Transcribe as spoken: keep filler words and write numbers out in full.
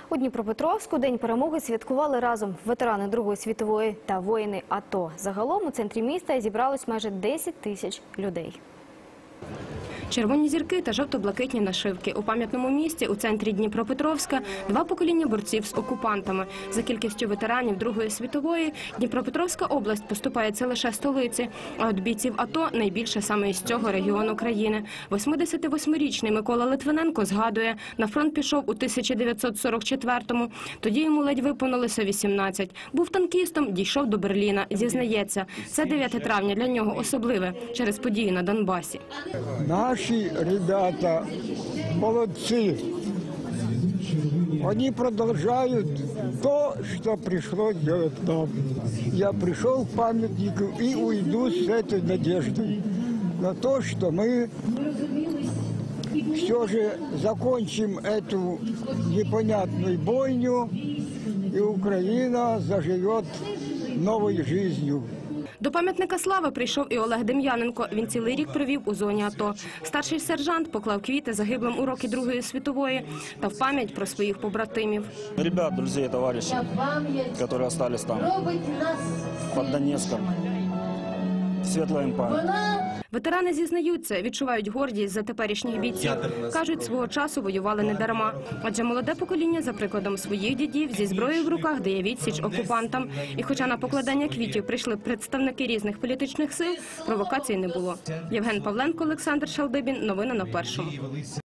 У Дніпропетровську День перемоги святкували разом ветерани Другої світової та воїни АТО. Загалом у центрі міста зібралось майже десять тисяч людей. Червоні зірки та жовто-блакитні нашивки. У пам'ятному місці у центрі Дніпропетровська два покоління борців з окупантами. За кількістю ветеранів Другої світової Дніпропетровська область поступається лише столиці, а от бійців АТО найбільше саме із цього регіону країни. восьмидесятивосьмирічний Микола Литвиненко згадує, на фронт пішов у тисяча дев'ятсот сорок четвертому. Тоді йому ледь виповнилося вісімнадцять. Був танкістом, дійшов до Берліна. Зізнається, це дев'яте травня для нього особливе через події на Донбасі. Наши ребята молодцы. Они продолжают то, что пришлось делать нам. Я пришел к памятнику и уйду с этой надеждой на то, что мы все же закончим эту непонятную бойню, и Украина заживет новой жизнью. До пам'ятника слави прийшов і Олег Дем'яненко. Він цілий рік провів у зоні АТО. Старший сержант поклав квіти загиблим у роки Другої світової та в пам'ять про своїх побратимів. Ребят, друзей, товарищей, которые остались там, под Донецком, светлая им память. Ветерани зізнаються, відчувають гордість за теперішніх бійців. Кажуть, свого часу воювали не дарма. Адже молоде покоління, за прикладом своїх дідів, зі зброєю в руках дає відсіч окупантам. І хоча на покладання квітів прийшли представники різних політичних сил, провокацій не було. Євген Павленко, Олександр Шалдибін. Новини на Першому.